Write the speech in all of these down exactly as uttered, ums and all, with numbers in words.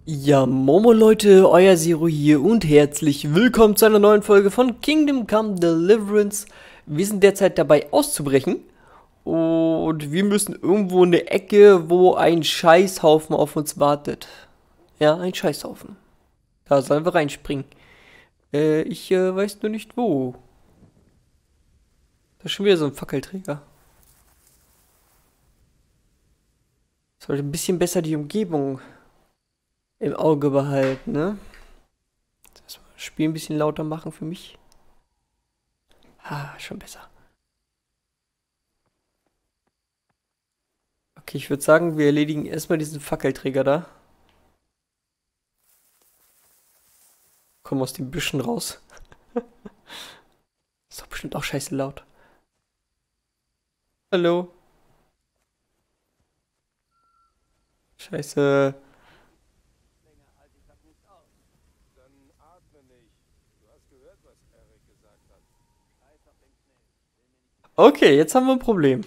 Ja, Momo Leute, euer Zero hier und herzlich willkommen zu einer neuen Folge von Kingdom Come Deliverance. Wir sind derzeit dabei auszubrechen und wir müssen irgendwo in eine Ecke, wo ein Scheißhaufen auf uns wartet. Ja, ein Scheißhaufen. Da sollen wir reinspringen. Äh, ich äh, weiß nur nicht wo. Da ist schon wieder so ein Fackelträger. Sollte ein bisschen besser die Umgebung im Auge behalten, ne? Das Spiel ein bisschen lauter machen für mich. Ah, schon besser. Okay, ich würde sagen, wir erledigen erstmal diesen Fackelträger da. Kommen aus den Büschen raus. Ist doch bestimmt auch scheiße laut. Hallo? Scheiße. Okay, jetzt haben wir ein Problem.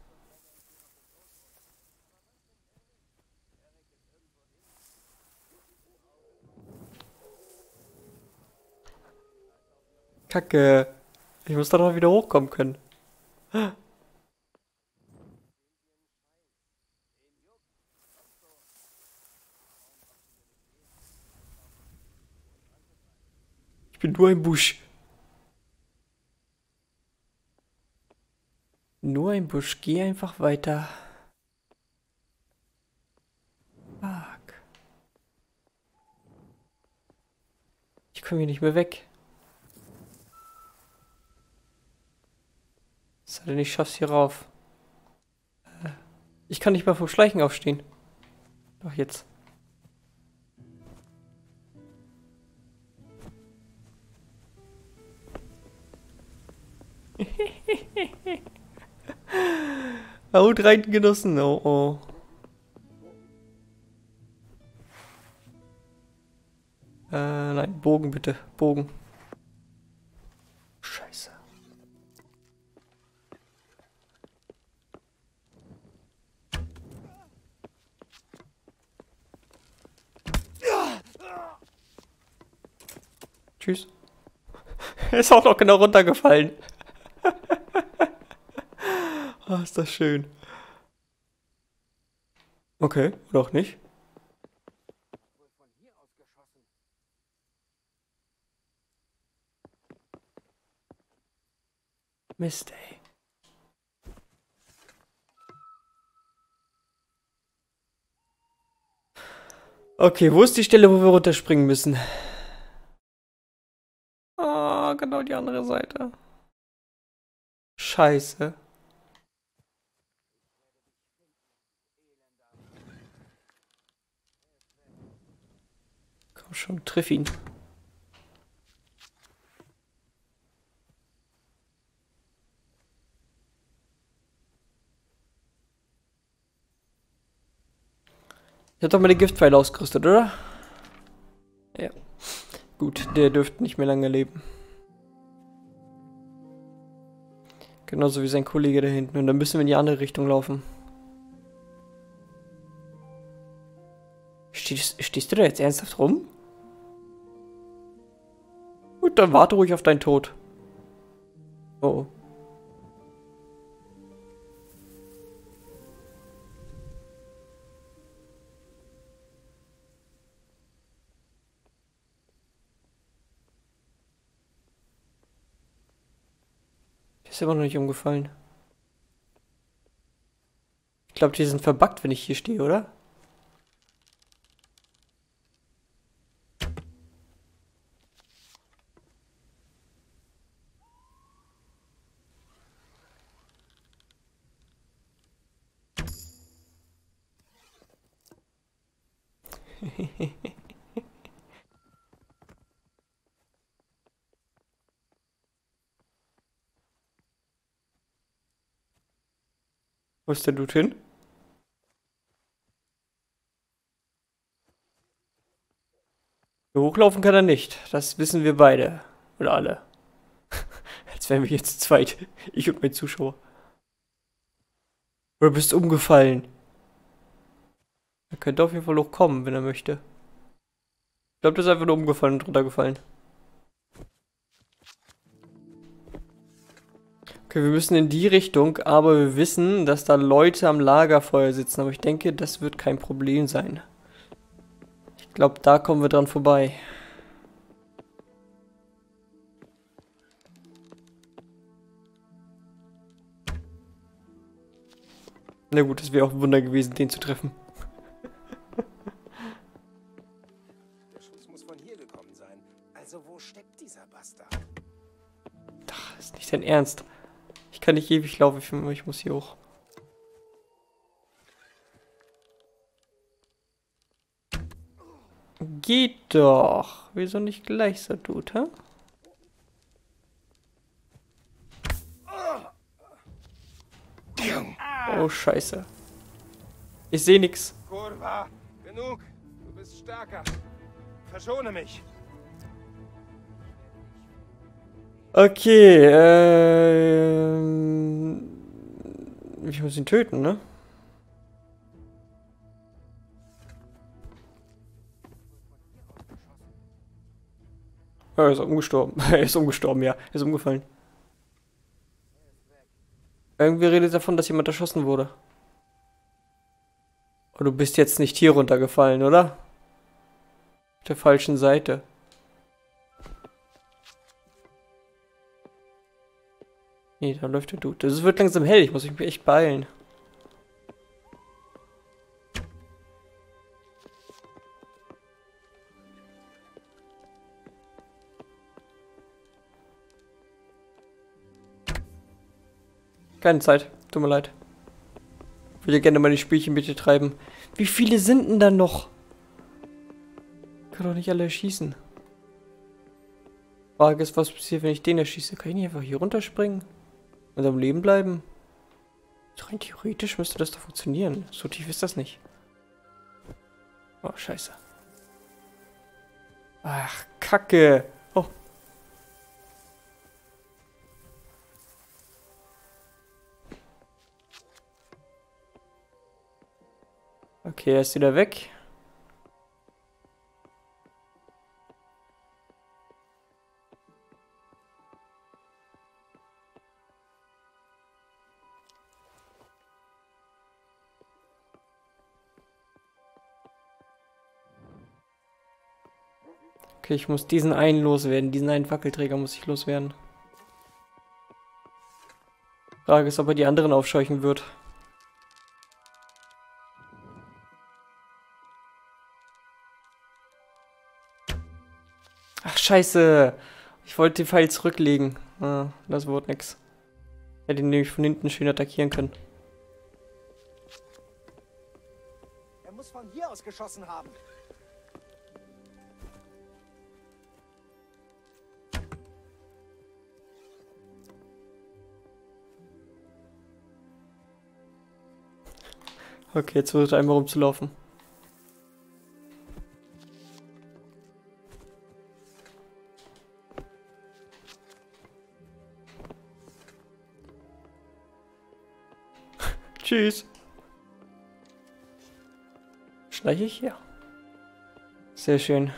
Kacke. Ich muss doch noch wieder hochkommen können. Ich bin nur ein Busch. Nur ein Busch. Geh einfach weiter. Fuck. Ich komme hier nicht mehr weg. Es sei denn, ich schaff's hier rauf. Äh, Ich kann nicht mal vom Schleichen aufstehen. Doch jetzt. Haut rein genossen. Oh oh. Äh, nein, Bogen bitte. Bogen. Scheiße. Tschüss. Er ist auch noch genau runtergefallen. Ah, ist das schön. Okay, oder auch nicht. Mist, ey. Okay, wo ist die Stelle, wo wir runterspringen müssen? Ah, genau die andere Seite. Scheiße. Komm schon, triff ihn. Ich hab doch meine Giftpfeile ausgerüstet, oder? Ja. Gut, der dürfte nicht mehr lange leben. Genauso wie sein Kollege da hinten. Und dann müssen wir in die andere Richtung laufen. Stehst, stehst du da jetzt ernsthaft rum? Gut, dann warte ruhig auf deinen Tod. Oh. Oh. Ist immer noch nicht umgefallen. Ich glaube, die sind verbuggt, wenn ich hier stehe, oder? Wo ist der Dude hin? Hochlaufen kann er nicht. Das wissen wir beide. Oder alle. Als wären wir jetzt zu zweit. Ich und mein Zuschauer. Oder bist du umgefallen? Er könnte auf jeden Fall hochkommen, wenn er möchte. Ich glaube, das ist einfach nur umgefallen und runtergefallen. Okay, wir müssen in die Richtung, aber wir wissen, dass da Leute am Lagerfeuer sitzen. Aber ich denke, das wird kein Problem sein. Ich glaube, da kommen wir dran vorbei. Na gut, es wäre auch ein Wunder gewesen, den zu treffen. Der Schuss muss von hier gekommen sein. Also wo steckt dieser Bastard? Ach, ist nicht dein Ernst. Ich kann nicht ewig laufen, ich, ich muss hier hoch. Geht doch. Wieso nicht gleich so tut, hä? Oh, scheiße. Ich sehe nix. Kurva, genug. Du bist stärker. Verschone mich. Okay, ähm... ich muss ihn töten, ne? Er ist umgestorben. Er ist umgestorben, ja. Er ist umgefallen. Irgendwie redet davon, dass jemand erschossen wurde. Oh, du bist jetzt nicht hier runtergefallen, oder? Auf der falschen Seite. Nee, da läuft der Dude. Das wird langsam hell. Ich muss mich echt beeilen. Keine Zeit. Tut mir leid. Ich würde gerne meine Spielchen mit dir treiben. Wie viele sind denn da noch? Ich kann doch nicht alle erschießen. Frage ist, was passiert, wenn ich den erschieße? Kann ich nicht einfach hier runterspringen? Und am Leben bleiben? Rein theoretisch müsste das doch funktionieren. So tief ist das nicht. Oh, scheiße. Ach, Kacke. Oh. Okay, er ist wieder weg. Okay, ich muss diesen einen loswerden. Diesen einen Fackelträger muss ich loswerden. Frage ist, ob er die anderen aufscheuchen wird. Ach, scheiße. Ich wollte den Pfeil zurücklegen. Ah, das wurde nix. Hätte ihn nämlich von hinten schön attackieren können. Er muss von hier aus geschossen haben. Okay, jetzt versucht er einmal rumzulaufen. Tschüss. Schleiche ich? Ja. Sehr schön.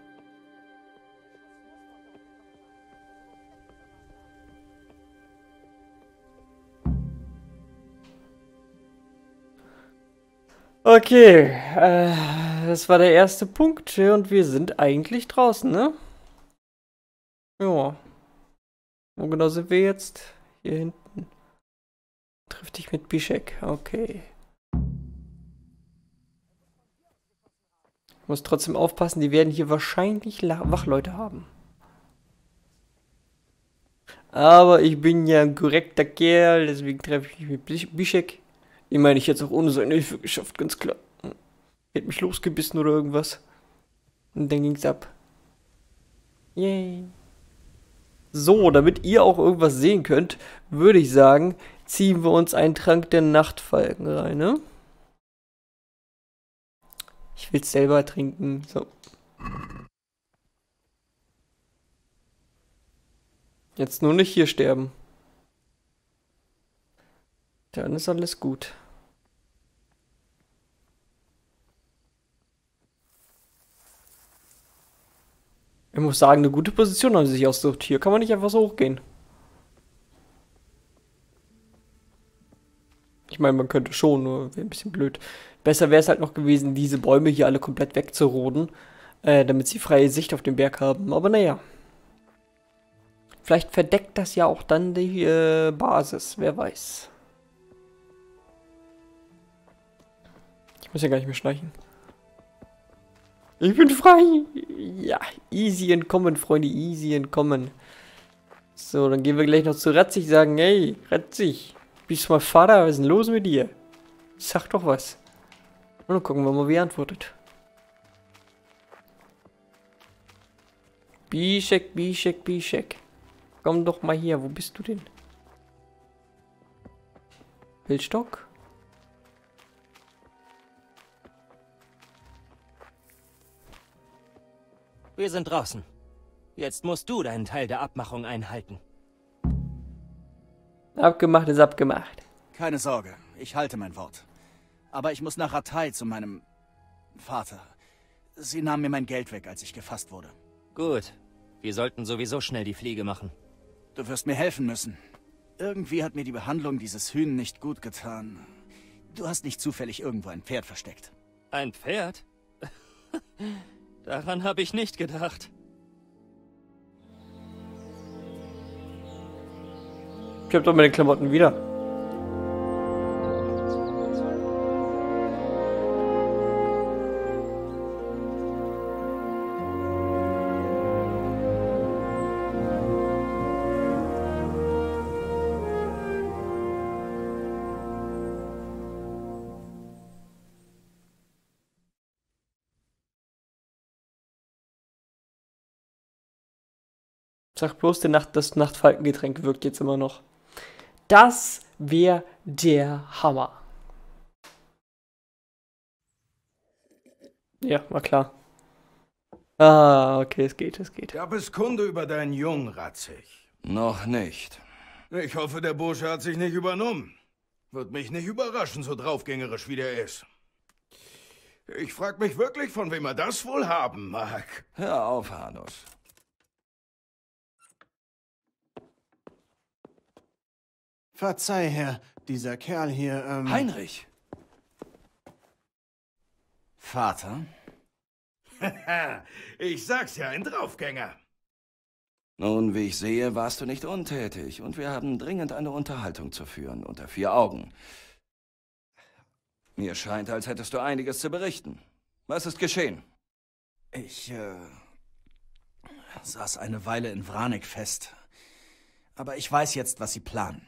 Okay, äh, das war der erste Punkt und wir sind eigentlich draußen, ne? Ja. Wo genau sind wir jetzt? Hier hinten. Triff dich mit Bischek, okay. Ich muss trotzdem aufpassen, die werden hier wahrscheinlich Wachleute haben. Aber ich bin ja ein korrekter Kerl, deswegen treffe ich mich mit Bischek. Ich meine, ich hätte es auch ohne seine Hilfe geschafft, ganz klar. Hätte mich losgebissen oder irgendwas. Und dann ging's ab. Yay. So, damit ihr auch irgendwas sehen könnt, würde ich sagen, ziehen wir uns einen Trank der Nachtfalken rein, ne? Ich will es selber trinken, so. Jetzt nur nicht hier sterben. Dann ist alles gut. Ich muss sagen, eine gute Position haben sie sich ausgesucht. Hier kann man nicht einfach so hochgehen. Ich meine, man könnte schon, nur wäre ein bisschen blöd. Besser wäre es halt noch gewesen, diese Bäume hier alle komplett wegzuroden, äh, damit sie freie Sicht auf den Berg haben. Aber naja. Vielleicht verdeckt das ja auch dann die äh, Basis, wer weiß. Ich muss ja gar nicht mehr schleichen. Ich bin frei. Ja, easy entkommen, Freunde, easy entkommen. So, dann gehen wir gleich noch zu Ratzig, sagen, hey, Ratzig, bist du mal Vater? Was ist denn los mit dir? Sag doch was. Und dann gucken wir mal, wie er antwortet. Bischek, Bischek, Bischek. Komm doch mal hier, wo bist du denn? Wildstock? Wir sind draußen. Jetzt musst du deinen Teil der Abmachung einhalten. Abgemacht ist abgemacht. Keine Sorge, ich halte mein Wort. Aber ich muss nach Rattay zu meinem Vater. Sie nahmen mir mein Geld weg, als ich gefasst wurde. Gut. Wir sollten sowieso schnell die Fliege machen. Du wirst mir helfen müssen. Irgendwie hat mir die Behandlung dieses Hühn nicht gut getan. Du hast nicht zufällig irgendwo ein Pferd versteckt. Ein Pferd? Daran habe ich nicht gedacht. Ich hab doch meine Klamotten wieder. Sag bloß, der Nacht, das Nachtfalkengetränk wirkt jetzt immer noch. Das wäre der Hammer. Ja, war klar. Ah, okay, es geht, es geht. Gab es Kunde über deinen Jungen, Ratzig? Noch nicht. Ich hoffe, der Bursche hat sich nicht übernommen. Wird mich nicht überraschen, so draufgängerisch wie der ist. Ich frag mich wirklich, von wem er das wohl haben mag. Hör auf, Hanus. Verzeih, Herr, dieser Kerl hier, ähm... Heinrich! Vater? Ich sag's ja, ein Draufgänger. Nun, wie ich sehe, warst du nicht untätig und wir haben dringend eine Unterhaltung zu führen, unter vier Augen. Mir scheint, als hättest du einiges zu berichten. Was ist geschehen? Ich, äh... saß eine Weile in Vranik fest. Aber ich weiß jetzt, was sie planen.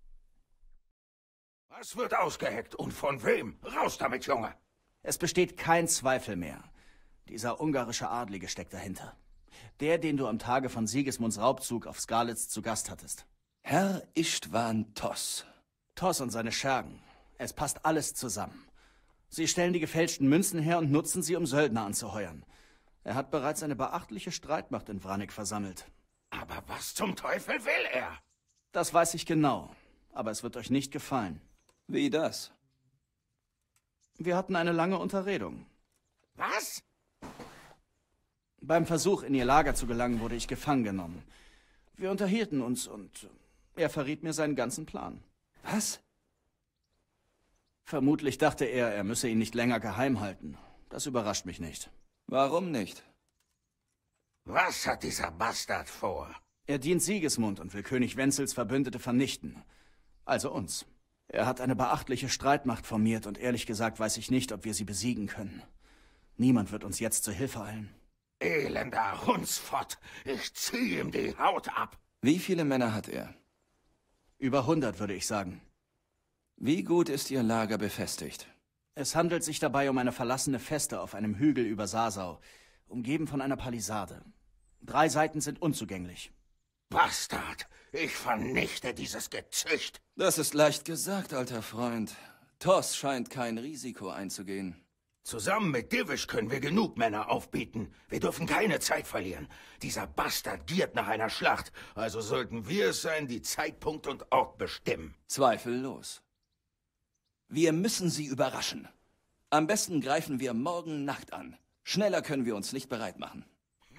Was wird ausgeheckt und von wem? Raus damit, Junge! Es besteht kein Zweifel mehr. Dieser ungarische Adlige steckt dahinter. Der, den du am Tage von Sigismunds Raubzug auf Skalitz zu Gast hattest. Herr Istvan Toss. Toss und seine Schergen. Es passt alles zusammen. Sie stellen die gefälschten Münzen her und nutzen sie, um Söldner anzuheuern. Er hat bereits eine beachtliche Streitmacht in Vranik versammelt. Aber was zum Teufel will er? Das weiß ich genau, aber es wird euch nicht gefallen. Wie das? Wir hatten eine lange Unterredung. Was? Beim Versuch, in ihr Lager zu gelangen, wurde ich gefangen genommen. Wir unterhielten uns und er verriet mir seinen ganzen Plan. Was? Vermutlich dachte er, er müsse ihn nicht länger geheim halten. Das überrascht mich nicht. Warum nicht? Was hat dieser Bastard vor? Er dient Sigismund und will König Wenzels Verbündete vernichten. Also uns. Er hat eine beachtliche Streitmacht formiert und ehrlich gesagt weiß ich nicht, ob wir sie besiegen können. Niemand wird uns jetzt zur Hilfe eilen. Elender Hundsfott, ich zieh ihm die Haut ab. Wie viele Männer hat er? Über hundert, würde ich sagen. Wie gut ist Ihr Lager befestigt? Es handelt sich dabei um eine verlassene Feste auf einem Hügel über Sasau, umgeben von einer Palisade. Drei Seiten sind unzugänglich. Bastard, ich vernichte dieses Gezücht. Das ist leicht gesagt, alter Freund. Toss scheint kein Risiko einzugehen. Zusammen mit Divish können wir genug Männer aufbieten. Wir dürfen keine Zeit verlieren. Dieser Bastard giert nach einer Schlacht. Also sollten wir es sein, die Zeitpunkt und Ort bestimmen. Zweifellos. Wir müssen sie überraschen. Am besten greifen wir morgen Nacht an. Schneller können wir uns nicht bereit machen.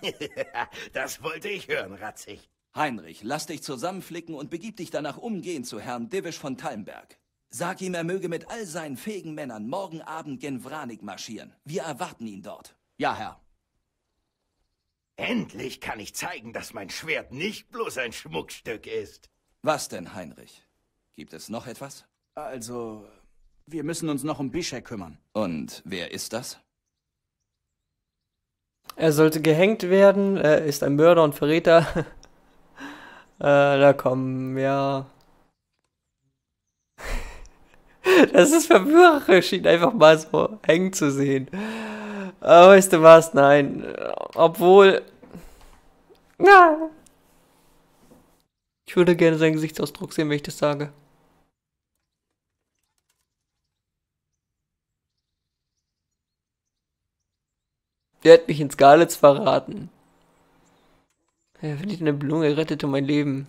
Das wollte ich hören, Ratzig. Heinrich, lass dich zusammenflicken und begib dich danach umgehend zu Herrn Divisch von Talmberg. Sag ihm, er möge mit all seinen fähigen Männern morgen Abend gen Vranik marschieren. Wir erwarten ihn dort. Ja, Herr. Endlich kann ich zeigen, dass mein Schwert nicht bloß ein Schmuckstück ist. Was denn, Heinrich? Gibt es noch etwas? Also, wir müssen uns noch um Bischek kümmern. Und wer ist das? Er sollte gehängt werden, er ist ein Mörder und Verräter. äh, da kommen, ja. Das ist verwirrerisch, ihn einfach mal so hängen zu sehen. Aber weißt du was? Nein. Obwohl. Na. Ich würde gerne seinen Gesichtsausdruck sehen, wenn ich das sage. Der hat mich in Scarlets verraten. Er verdient eine Blume, er rettete mein Leben.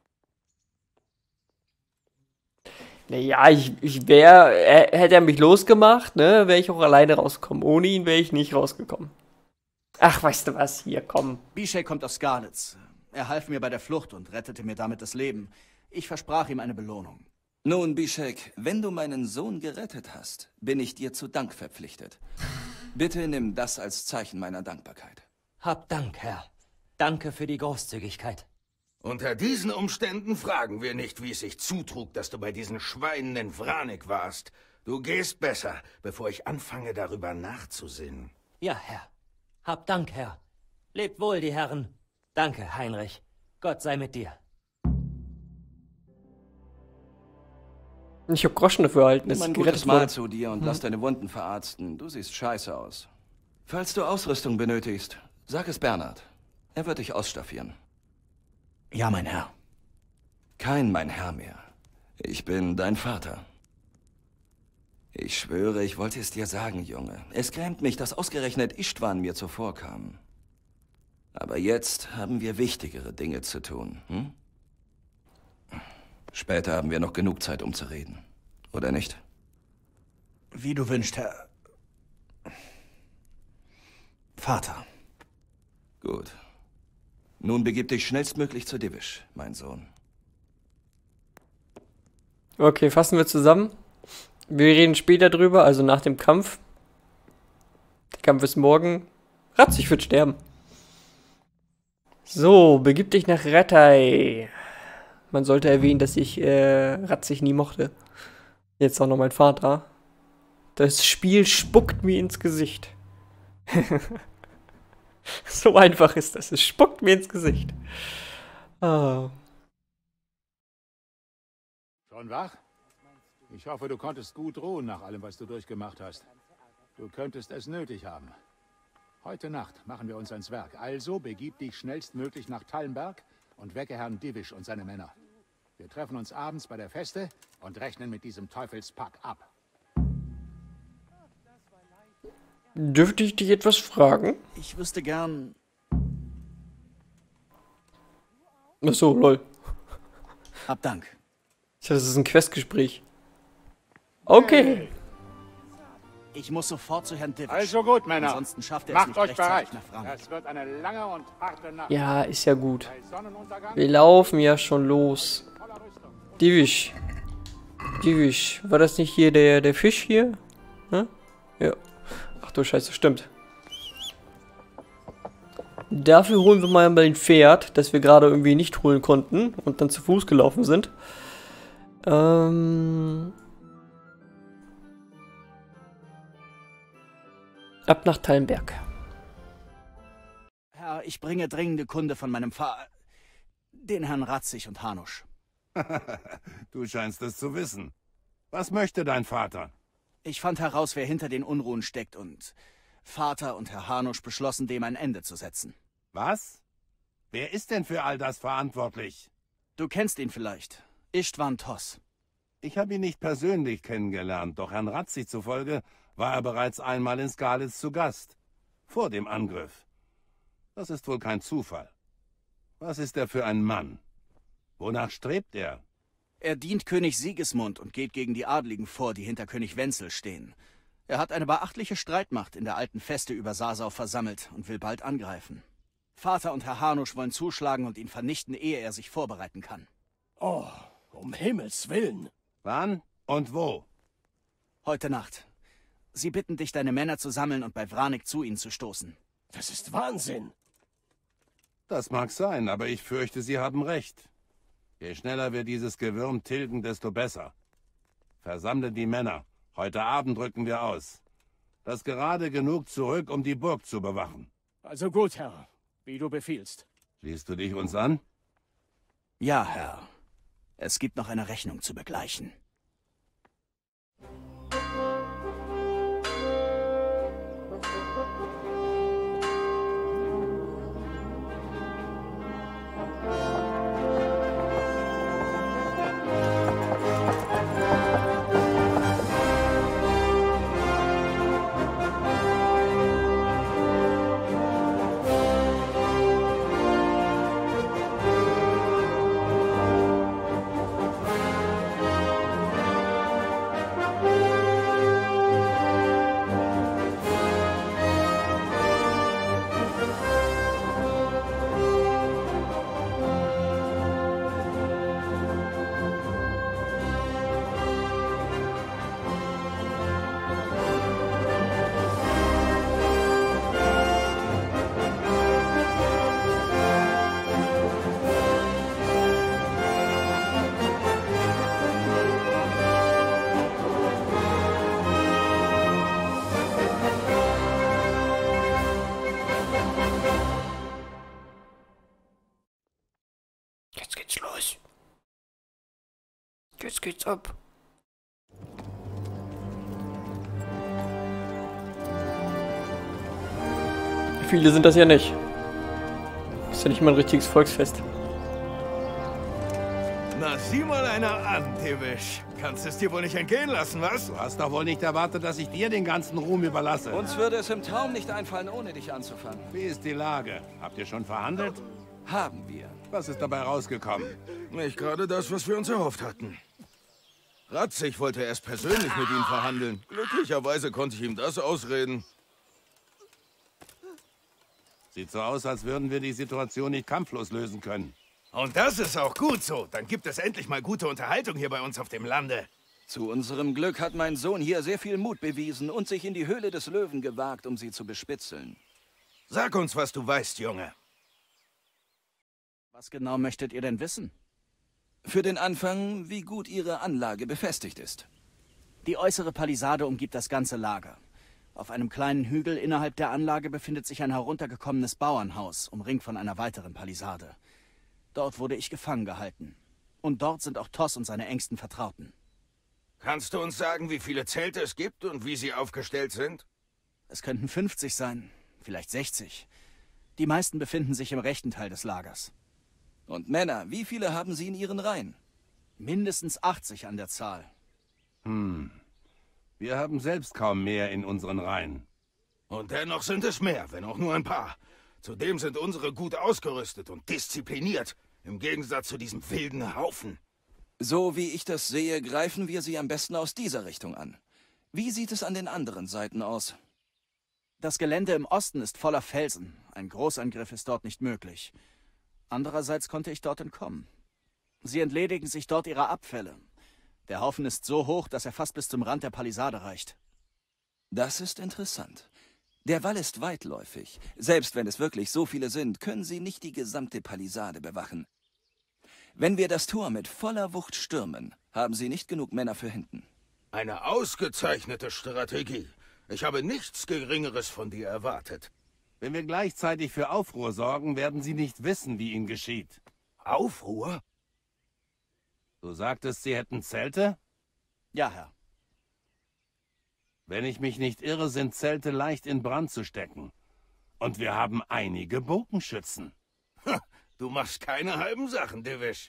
Naja, ich, ich wäre, hätte er mich losgemacht, ne, wäre ich auch alleine rausgekommen. Ohne ihn wäre ich nicht rausgekommen. Ach, weißt du was, hier, komm. Bischek kommt aus Scarlets. Er half mir bei der Flucht und rettete mir damit das Leben. Ich versprach ihm eine Belohnung. Nun, Bischek, wenn du meinen Sohn gerettet hast, bin ich dir zu Dank verpflichtet. Bitte nimm das als Zeichen meiner Dankbarkeit. Hab Dank, Herr. Danke für die Großzügigkeit. Unter diesen Umständen fragen wir nicht, wie es sich zutrug, dass du bei diesen Schweinen in Vranik warst. Du gehst besser, bevor ich anfange, darüber nachzusinnen. Ja, Herr. Hab Dank, Herr. Lebt wohl, die Herren. Danke, Heinrich. Gott sei mit dir. Ich hab Groschen dafür erhalten, Nimm dass ein ich gutes gerettet Mal wurde. zu dir und lass deine Wunden verarzten. Du siehst scheiße aus. Falls du Ausrüstung benötigst, sag es Bernhard. Er wird dich ausstaffieren. Ja, mein Herr. Kein mein Herr mehr. Ich bin dein Vater. Ich schwöre, ich wollte es dir sagen, Junge. Es grämt mich, dass ausgerechnet Istvan mir zuvorkam. Aber jetzt haben wir wichtigere Dinge zu tun. Hm? Später haben wir noch genug Zeit, um zu reden. Oder nicht? Wie du wünschst, Herr... Vater. Gut. Nun begib dich schnellstmöglich zu Divisch, mein Sohn. Okay, fassen wir zusammen. Wir reden später drüber, also nach dem Kampf. Der Kampf ist morgen. Ratzig wird sterben. So, begib dich nach Rettai. Man sollte erwähnen, dass ich äh, Ratzig nie mochte. Jetzt auch noch mein Vater. Das Spiel spuckt mir ins Gesicht. So einfach ist das. Es spuckt mir ins Gesicht. Ah. Schon wach? Ich hoffe, du konntest gut ruhen nach allem, was du durchgemacht hast. Du könntest es nötig haben. Heute Nacht machen wir uns ans Werk. Also begib dich schnellstmöglich nach Talmberg und wecke Herrn Divisch und seine Männer. Wir treffen uns abends bei der Feste und rechnen mit diesem Teufelspack ab. Dürfte ich dich etwas fragen? Ich wüsste gern... Achso, lol. Hab Dank. Ich dachte, das ist ein Questgespräch. Okay. Ich muss sofort zu Herrn Divisch. Also gut, Männer. Ansonsten schafft er es Macht nicht euch rechtzeitig bereit. nach Vranik. Das wird eine lange und harte Nacht. Ja, ist ja gut. Bei Sonnenuntergang Wir laufen ja schon los. voller Rüstung. Divisch. Divisch. War das nicht hier der, der Fisch hier? Hm? Ja. Ach du Scheiße, stimmt. Dafür holen wir mal ein Pferd, das wir gerade irgendwie nicht holen konnten und dann zu Fuß gelaufen sind. Ähm... Ab nach Talmberg. Herr, ich bringe dringende Kunde von meinem Fa... den Herrn Ratzig und Hanusch. Du scheinst es zu wissen. Was möchte dein Vater? Ich fand heraus, wer hinter den Unruhen steckt und Vater und Herr Hanusch beschlossen, dem ein Ende zu setzen. Was? Wer ist denn für all das verantwortlich? Du kennst ihn vielleicht. Istvan Toss. Ich habe ihn nicht persönlich kennengelernt, doch Herrn Ratzig zufolge war er bereits einmal in Scarlets zu Gast. Vor dem Angriff. Das ist wohl kein Zufall. Was ist er für ein Mann? Wonach strebt er? Er dient König Sigismund und geht gegen die Adligen vor, die hinter König Wenzel stehen. Er hat eine beachtliche Streitmacht in der alten Feste über Sasau versammelt und will bald angreifen. Vater und Herr Hanusch wollen zuschlagen und ihn vernichten, ehe er sich vorbereiten kann. Oh, um Himmels Willen. Wann und wo? Heute Nacht. Sie bitten dich, deine Männer zu sammeln und bei Vranik zu ihnen zu stoßen. Das ist Wahnsinn. Das mag sein, aber ich fürchte, Sie haben recht. Je schneller wir dieses Gewürm tilgen, desto besser. Versammle die Männer. Heute Abend rücken wir aus. Das gerade genug zurück, um die Burg zu bewachen. Also gut, Herr. Wie du befiehlst. Schließt du dich uns an? Ja, Herr. Es gibt noch eine Rechnung zu begleichen. Jetzt geht's ab. Viele sind das ja nicht. Ist ja nicht mal ein richtiges Volksfest. Na, sieh mal einer an, Divish. Kannst es dir wohl nicht entgehen lassen, was? Du hast doch wohl nicht erwartet, dass ich dir den ganzen Ruhm überlasse. Uns würde es im Traum nicht einfallen, ohne dich anzufangen. Wie ist die Lage? Habt ihr schon verhandelt? Haben wir. Was ist dabei rausgekommen? Nicht gerade das, was wir uns erhofft hatten. Ratzig wollte erst persönlich mit ihm verhandeln. Glücklicherweise konnte ich ihm das ausreden. Sieht so aus, als würden wir die Situation nicht kampflos lösen können. Und das ist auch gut so. Dann gibt es endlich mal gute Unterhaltung hier bei uns auf dem Lande. Zu unserem Glück hat mein Sohn hier sehr viel Mut bewiesen und sich in die Höhle des Löwen gewagt, um sie zu bespitzeln. Sag uns, was du weißt, Junge. Was genau möchtet ihr denn wissen? Für den Anfang, wie gut Ihre Anlage befestigt ist. Die äußere Palisade umgibt das ganze Lager. Auf einem kleinen Hügel innerhalb der Anlage befindet sich ein heruntergekommenes Bauernhaus, umringt von einer weiteren Palisade. Dort wurde ich gefangen gehalten. Und dort sind auch Toss und seine engsten Vertrauten. Kannst du uns sagen, wie viele Zelte es gibt und wie sie aufgestellt sind? Es könnten fünfzig sein, vielleicht sechzig. Die meisten befinden sich im rechten Teil des Lagers. Und Männer, wie viele haben Sie in Ihren Reihen? Mindestens achtzig an der Zahl. Hm. Wir haben selbst kaum mehr in unseren Reihen. Und dennoch sind es mehr, wenn auch nur ein paar. Zudem sind unsere gut ausgerüstet und diszipliniert, im Gegensatz zu diesem wilden Haufen. So wie ich das sehe, greifen wir sie am besten aus dieser Richtung an. Wie sieht es an den anderen Seiten aus? Das Gelände im Osten ist voller Felsen. Ein Großangriff ist dort nicht möglich. Andererseits konnte ich dort entkommen. Sie entledigen sich dort ihrer Abfälle. Der Haufen ist so hoch, dass er fast bis zum Rand der Palisade reicht. Das ist interessant. Der Wall ist weitläufig. Selbst wenn es wirklich so viele sind, können sie nicht die gesamte Palisade bewachen. Wenn wir das Tor mit voller Wucht stürmen, haben sie nicht genug Männer für hinten. Eine ausgezeichnete Strategie. Ich habe nichts Geringeres von dir erwartet. Wenn wir gleichzeitig für Aufruhr sorgen, werden sie nicht wissen, wie ihnen geschieht. Aufruhr? Du sagtest, sie hätten Zelte? Ja, Herr. Wenn ich mich nicht irre, sind Zelte leicht in Brand zu stecken. Und wir haben einige Bogenschützen. Ha, du machst keine halben Sachen, Divish.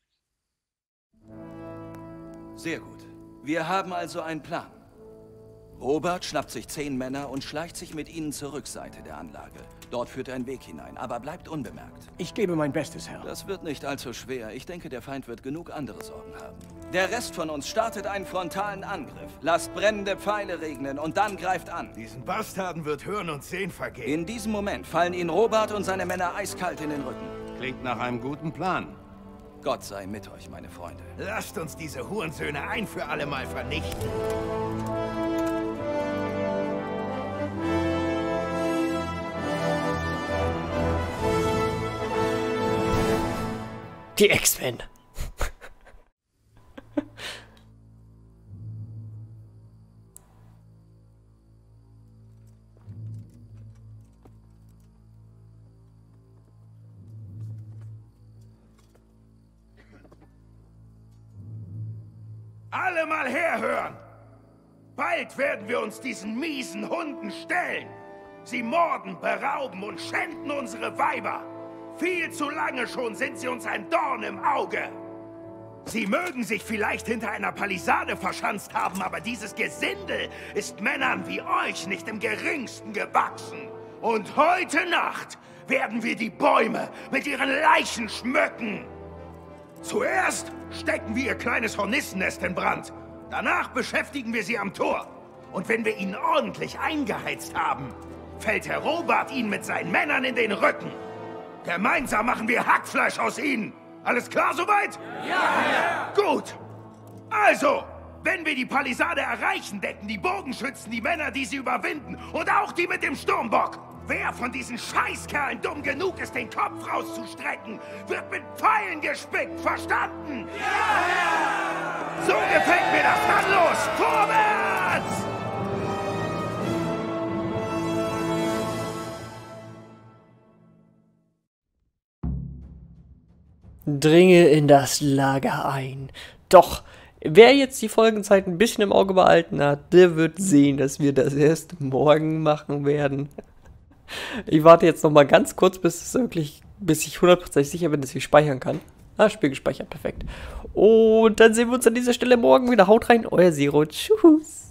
Sehr gut. Wir haben also einen Plan. Robert schnappt sich zehn Männer und schleicht sich mit ihnen zur Rückseite der Anlage. Dort führt ein Weg hinein, aber bleibt unbemerkt. Ich gebe mein Bestes, Herr. Das wird nicht allzu schwer. Ich denke, der Feind wird genug andere Sorgen haben. Der Rest von uns startet einen frontalen Angriff. Lasst brennende Pfeile regnen und dann greift an. Diesen Bastarden wird Hören und Sehen vergehen. In diesem Moment fallen ihnen Robert und seine Männer eiskalt in den Rücken. Klingt nach einem guten Plan. Gott sei mit euch, meine Freunde. Lasst uns diese Hurensöhne ein für alle Mal vernichten. Die X-Men. Alle mal herhören! Bald werden wir uns diesen miesen Hunden stellen. Sie morden, berauben und schänden unsere Weiber. Viel zu lange schon sind sie uns ein Dorn im Auge. Sie mögen sich vielleicht hinter einer Palisade verschanzt haben, aber dieses Gesindel ist Männern wie euch nicht im geringsten gewachsen. Und heute Nacht werden wir die Bäume mit ihren Leichen schmücken. Zuerst stecken wir ihr kleines Hornissennest in Brand. Danach beschäftigen wir sie am Tor. Und wenn wir ihn ordentlich eingeheizt haben, fällt Herr Robert ihnen mit seinen Männern in den Rücken. Gemeinsam machen wir Hackfleisch aus ihnen. Alles klar soweit? Ja, Herr! Gut. Also, wenn wir die Palisade erreichen, decken die Bogenschützen die Männer, die sie überwinden. Und auch die mit dem Sturmbock. Wer von diesen Scheißkerlen dumm genug ist, den Kopf rauszustrecken, wird mit Pfeilen gespickt. Verstanden? Ja, Herr! So gefällt mir das. Dann los! Vorwärts! Dringe in das Lager ein. Doch, wer jetzt die Folgenzeit ein bisschen im Auge behalten hat, der wird sehen, dass wir das erst morgen machen werden. Ich warte jetzt noch mal ganz kurz, bis es wirklich, bis ich hundertprozentig sicher bin, dass ich speichern kann. Ah, Spiel gespeichert, perfekt. Und dann sehen wir uns an dieser Stelle morgen wieder. Haut rein, euer Zero. Tschüss.